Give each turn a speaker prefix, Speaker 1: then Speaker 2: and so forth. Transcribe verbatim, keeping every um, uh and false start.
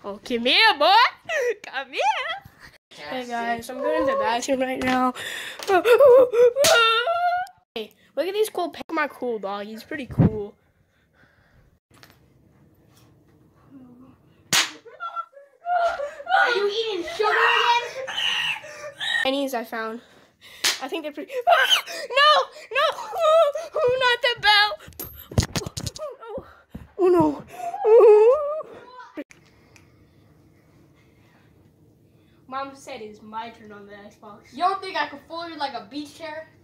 Speaker 1: Oh, come here, boy. Come here. Hey guys, I'm going to the bathroom right now. Hey, look at these cool pets. My cool dog. He's pretty cool.
Speaker 2: Are you eating sugar again?
Speaker 1: Pennies I found. I think they're pretty. No, no, oh, not the bell. Oh no. Oh no. Mom said it's my turn on the Xbox.
Speaker 2: You don't think I could fold it like a beach chair?